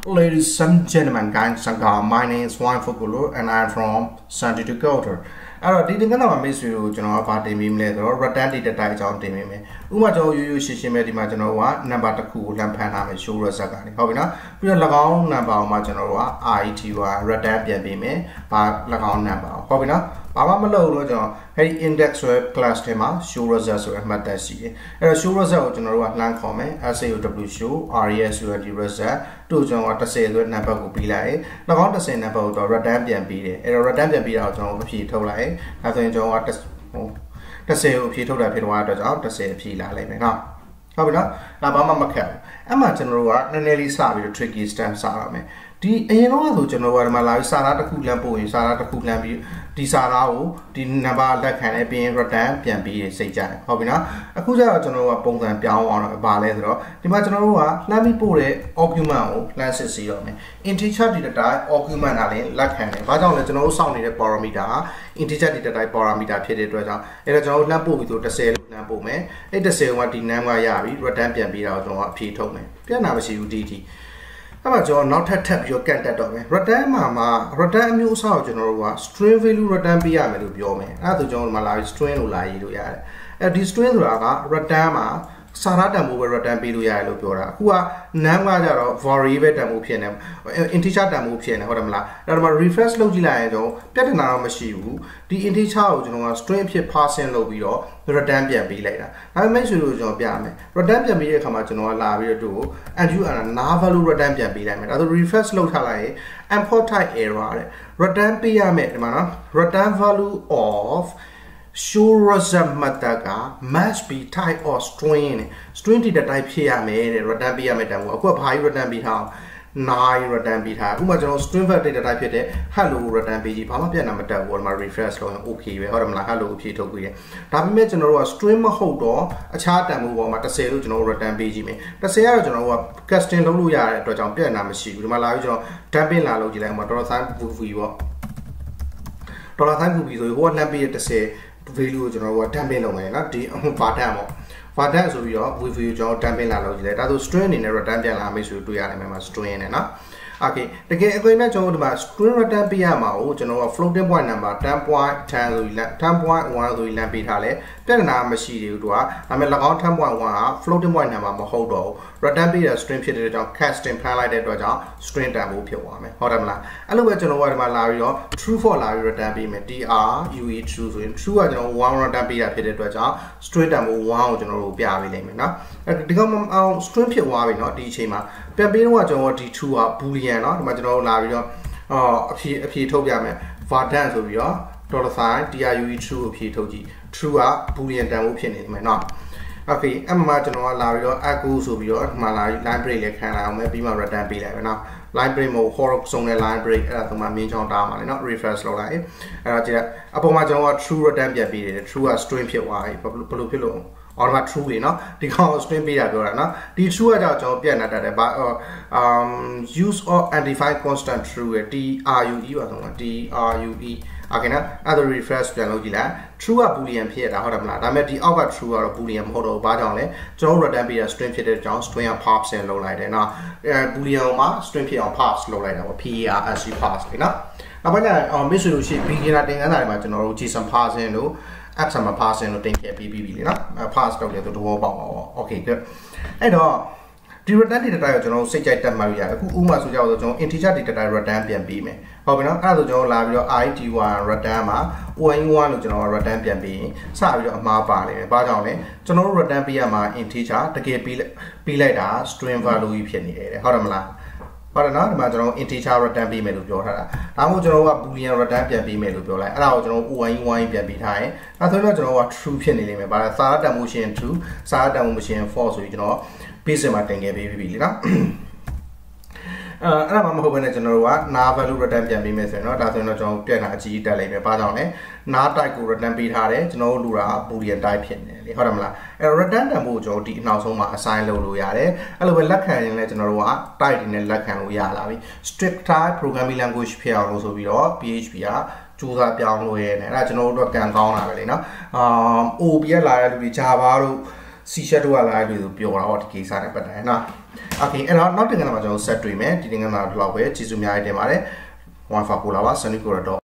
Ladies and gentlemen, guys and girls, my name is Juan Fukulu and I am from Santi Dakota. အဲ့တော့ဒီတင်ကမှာမိတ်ဆွေတို့ကျွန်တော်ကဗာတင်ပြီးမလဲဆိုတော့ return data type အကြောင်းတင်ပေးမယ်။ဥပမာကျွန်တော်ရိုးရိုးရှင်းရှင်းပဲဒီမှာကျွန်တော်က number တစ်ခုကိုလှမ်းဖမ်းထားမယ် show result ကနေဟုတ်ပြီနော်။ပြီးတော့၎င်း number ကိုမှကျွန်တော်တို့က RETY return ပြန်ပေးမယ်။ဘာ၎င်း number ဟုတ်ပြီနော်။ဘာမှမလုပ်လို့ကျွန်တော်အဲ့ဒီ index ဆိုတဲ့ class ထဲမှာ show result ဆိုတဲ့အမှတ်တမ်းရှိတယ်။အဲ့တော့ show result ကိုကျွန်တော်တို့ကလှမ်းခေါ်မယ် SAOW show RESULT result တို့ကျွန်တော်က10ဆိုတဲ့ number ကိုပြီးလိုက်။၎င်း10 number ကိုတော့ return ပြန်ပေးတယ်။အဲ့တော့ return ပြန်ပေးတာကိုကျွန်တော်အဖြေထုတ်လိုက်။အဲဆိုရင်ကျွန်တော်က10ကိုအဖြေထုတ်တာဖြစ်သွားတဲ့အတွက်ကြောင့်10အဖြေလာလိုက်မယ်နော်ဟုတ်ပြီနော်ဒါဘာမှမခက်ဘူးအဲ့မှာကျွန်တော်တို့ကနည်းနည်းလေးစပြီးတော့ tricky step စရမယ်ဒီအရင်တော့ဆိုကျွန်တော်ကဒီမှာလာပြီးစာသားတစ်ခုလမ်းပို့ရင်စာသားတစ်ခုလမ်းပြီးဒီစာသားကိုဒီ number လက်ခံနဲ့ပြီးရင် return ပြန်ပြီးစိတ်ကြတယ်ဟုတ်ပြီနော်အခုကျတော့ကျွန်တော်တို့ကပုံစံပြောင်းအောင်တော့ဘာလဲဆိုတော့ဒီမှာကျွန်တော်တို့ကလှမ်းပြီးပို့တဲ့ argument ကိုလှမ်းစစ်စီရမယ် integer data type argument ကလည်းလက်ခံတယ်ဘာကြောင့်လဲကျွန်တော်တို့စောင့်နေတဲ့ parameter က integer data type parameter ဖြစ်တဲ့အတွက်ကြောင့်အဲ့တော့ကျွန်တော်တို့လှမ်းပို့ပြီးဆို10လို့လှမ်းပို့မယ်အဲ့10ကဒီ name ကရပြီ return ပြန်ပြီးတော့ကျွန်တော်အဖြေထုတ်မယ်ပြန်လာမရှိဘူးဒီအဲ့မှာကျွန်တော်နောက်ထပ်ပြီးတော့ကန်တက်တော့မယ် return မှာ return အမျိုးအစားကိုကျွန်တော်တို့က string value return ပေးရမယ်လို့ပြောမယ်အဲ့ဒါဆိုကျွန်တော်တို့မှာလာပြီး string လို့လာရေးလို့ရတယ်အဲ့ဒီ string ဆိုတာက return မှာစာရတန်ဖိုးပဲ return ပေးလို့ရတယ်လို့ပြောတာအခုက name ကကြတော့ variable တန်ဖိုးဖြစ်နေ integer တန်ဖိုးဖြစ်နေဟုတ်တယ်မလားအဲ့တော့ refresh လုပ်ကြည့်လိုက်ရင်ကျွန်တော်ပြဿနာတော့မရှိဘူးဒီ integer ကိုကျွန်တော်က string ဖြစ် passing လုပ်ပြီးတော့ return ပြန်ပေးလိုက်တာဒါပေမဲ့ဆိုလို့ကျွန်တော်ပြရမယ် return ပြန်ပေးတဲ့အခါမှာကျွန်တော်ကလာပြီးတော့သူ့ကို null value return ပြန်ပေးလိုက်မယ်ဒါဆို refresh လုပ်ထားလိုက်ရင် import type error တဲ့ return ပေးရမယ်ဒီမှာနော် return value of show result method က must be type or string data type ဖြစ်ရမယ်တဲ့ return ပေးရမယ်တန်ဖိုးအခုကဘာကြီး return ပေးထားအောင် 9 return ပေးထားအခုမှကျွန်တော် string data type ဖြစ်တဲ့ hello return ပေးကြည့်ဘာမှပြန်တာမတက်ဘူးဒီမှာ refresh လုပ်ရင် okay ပဲဟုတ်တယ်မလား hello အဖြေထုတ်ပြီးတယ်ဒါပေမဲ့ကျွန်တော်တို့က string မဟုတ်တော့အခြားတန်ဖိုးပေါ်မှာ10လို့ကျွန်တော်တို့ return ပေးကြည့်မယ်10ကတော့ကျွန်တော်တို့က custom လုပ်လို့ရတဲ့အတွက်ကြောင့်ပြန်တာမရှိဘူးဒီမှာလာပြီးကျွန်တော် dumping လာလုပ်ကြည့်လိုက်မှာ $sign VV ပေါ့$sign VV ဆိုရင်ဟိုကလှမ်းပေးတဲ့10 value ကိုကျွန်တော်တို့က dumping လုပ်မယ်နော်ဒီ vardan ပေါ့ vardan ဆိုပြီးတော့ view ကိုကျွန်တော် dumping လာလုပ်ကြည့်လိုက်ဒါဆို string အနေနဲ့ return ပြန်လာမယ်ဆိုတွေ့ရတယ်မှာ string နဲ့နော် okay တကယ်အခွင့်အရေးကျွန်တော်တို့ဒီမှာ string return ပေးရမှာကိုကျွန်တော်က floating point number 10.10 ဆိုပြီး 10.1 ဆိုပြီးလမ်းပေးထားလဲပြဿနာမရှိသေးဘူးသူကဒါပေမဲ့၎င်း 10.1 က floating point number မဟုတ်တော့ဘူး return ပေးတဲ့ string ဖြစ်တဲ့အတွက်ကြောင့် casting ဖမ်းလိုက်တဲ့အတွက်ကြောင့် string တန်ဖိုးဖြစ်သွားမယ်ဟုတ်တယ်မလားအဲ့လိုပဲကျွန်တော်ကဒီမှာလာပြီးတော့ true for လာပြီး return ပေးမယ် true true ဆိုရင် true ကကျွန်တော်1 return ပေးတာဖြစ်တဲ့အတွက်ကြောင့် string တန်ဖိုး1ကိုကျွန်တော်တို့ပြပေးလိမ့်မယ်နော်ဒီကောင်အောင် string ဖြစ်သွားပြီเนาะဒီအချိန်မှာပြန်ပြီးတော့ကျွန်တော်ဒီ true က boolean เนาะဒီမှာကျွန်တော်တို့လာပြီးတော့အဖြေထုတ်ပြမယ် vardan ဆိုပြီးတော့ $sign true အဖြေထုတ်ကြည့် true က boolean တန်ဖိုးဖြစ်နေတယ်เนาะ okay အမှကျွန်တော်ကလာပြီးတော့ echo ဆိုပြီးတော့ဒီမှာလာ line break လည်းခံလာအောင်မယ်ပြီးမှ return ပေးလိုက်မယ်เนาะ line break မဟုတ် horror ဆုံးတဲ့ line break အဲ့ဒါဆိုမှမင်းချောင်းတားမှာလေเนาะ refresh လုပ်လိုက်အဲ့တော့ကြည့်အပေါ်မှာကျွန်တော်က true return ပြန်ပေးတယ် true က string ဖြစ်သွားပြီဘယ်လိုဖြစ်လို့ automatic true လေเนาะဒီကောင် string ပေးတာပြောတာเนาะဒီ true ကကြောင့်ကျွန်တော်ပြန်လာတတ်တယ်ဘာuse or undefined constant true ရဲ့ true ပါဆုံးလား true okay နော်အဲ့ဒါ refresh ပြန်လုပ်ကြည့်လိုက် true က boolean ဖြစ်တာဟုတ်တယ်မလားဒါပေမဲ့ဒီအောက်က true ကတော့ boolean မဟုတ်တော့ဘူးဘာကြောင့်လဲကျွန်တော် return ပေးတာ string ဖြစ်တဲ့ကြောင့် string က parse ဆင်လုပ်လိုက်တယ်เนาะboolean မှာ string ဖြစ်အောင် parse လုပ်လိုက်တာပေါ့ parse parse လေเนาะနောက်ပိုင်းကျရင်မိတ်ဆွေတို့ရှိ beginner သင်ခန်းစာတွေမှာကျွန်တော်တို့ JSON parsing တို့ XML parsing တို့တင်ခဲ့ပြီးပြီလေနော် parse လုပ်တယ်ဆိုတော့ဘောပေါက်ပါပေါ့ okay good အဲ့တော့ဒီ return data type ကိုကျွန်တော်တို့စိတ်ကြိုက်တက်မှတ်ရရတယ်အခုဥပမာဆိုကြတော့ကျွန်တော် integer data type return ပြန်ပေးမယ်ဟုတ်ပြီနော်အဲ့ဒါဆိုကျွန်တော်လာပြီးတော့ id1 return မှာ one လို့ကျွန်တော် return ပြန်ပေးရင်စပြီးတော့အမှားပါလိမ့်မယ်ဘာကြောင့်လဲကျွန်တော်တို့ return ပေးရမှာ integer တကယ်ပေးလိုက်တာ string value ကြီးဖြစ်နေတယ်ဟုတ်တယ်မလားဟုတ်တယ်နော်ဒီမှာကျွန်တော် integer return ပေးမယ်လို့ပြောထားတာဒါမှမဟုတ်ကျွန်တော်က boolean return ပြန်ပေးမယ်လို့ပြောလိုက်အဲ့ဒါကိုကျွန်တော် one ပြန်ပေးထားရင်အဲ့ဆိုတော့ကျွန်တော်က true ဖြစ်နေလိမ့်မယ်ဘာလဲစာရတန်ဖိုးရှင် true စာရတန်ဖိုးမရှိရင် false ဆိုပြီးကျွန်တော် basic မှာတင်ခဲ့ပေးပြီလေနော်အဲ့ဒါမှမဟုတ်ဘဲနဲ့ကျွန်တော်တို့က null value return ပြန်ပေးမယ်ဆိုရင်တော့ဒါဆိုရင်တော့ကျွန်တော်ပြန်တာအကြီးတက်လိုက်မယ်ဘာကြောင့်လဲ null type ကို return ပေးထားတယ်ကျွန်တော်တို့လူတာ boolean type ဖြစ်နေတယ်လေဟုတ်တယ်မလားအဲ့ return တန်ဖိုးကိုကျွန်တော်ဒီအနောက်ဆုံးမှာ assign လုပ်လို့ရတယ်အဲ့လိုပဲလက်ခံရင်လည်းကျွန်တော်တို့က type တွေနဲ့လက်ခံလို့ရလာပြီ strict type programming language ဖြစ်အောင်လို့ဆိုပြီးတော့ PHP ကစူးစမ်းပြောင်းလို့ရတယ်အဲ့ဒါကျွန်တော်တို့ကကန်ကောင်းတာပဲလေနော်OP ကလာတဲ့လူတွေ Java တို့ C# တို့ကလာတဲ့လူတွေပြောတာဟောဒီကိစ္စနဲ့ပတ်သက်နော်โอเคအဲ့တော့နောက်တင်ကမှာကျွန်တော်ဆက်တွေ့မယ်ဒီတင်ကမှာတော့ပဲကျေးဇူးများတင်ပါတယ် Wi-Fi ပို့လာပါ Sunny Corridor